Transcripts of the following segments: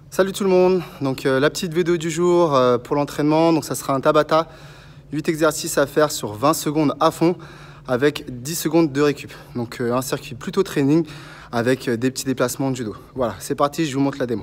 Salut tout le monde, donc la petite vidéo du jour pour l'entraînement, donc ça sera un Tabata, 8 exercices à faire sur 20 secondes à fond avec 10 secondes de récup. Donc un circuit plutôt training avec des petits déplacements du dos. Voilà, c'est parti, je vous montre la démo.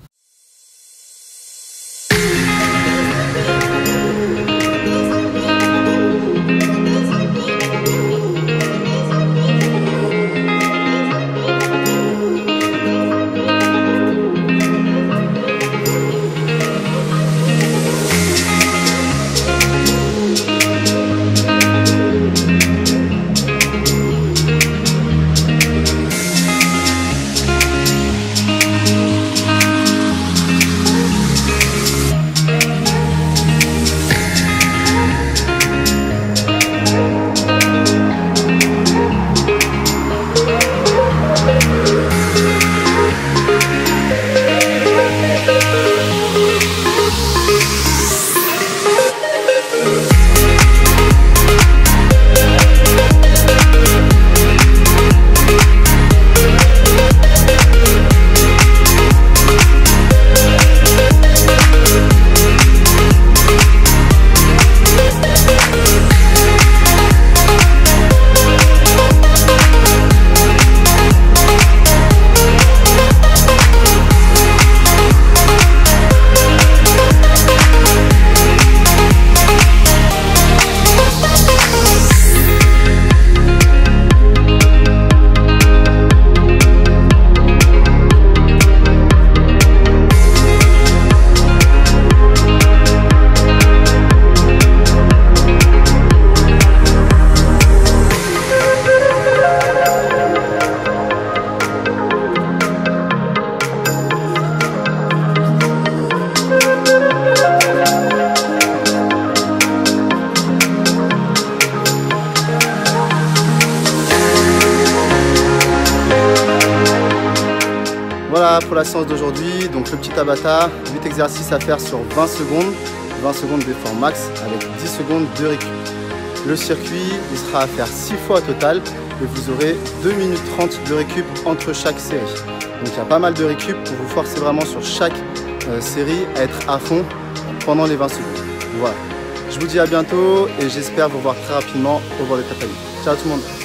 Voilà pour la séance d'aujourd'hui, donc le petit Tabata, 8 exercices à faire sur 20 secondes d'effort max avec 10 secondes de récup. Le circuit, il sera à faire 6 fois au total et vous aurez 2 minutes 30 de récup entre chaque série. Donc il y a pas mal de récup pour vous forcer vraiment sur chaque série à être à fond pendant les 20 secondes. Voilà, je vous dis à bientôt et j'espère vous voir très rapidement au bord des tapis. Ciao tout le monde.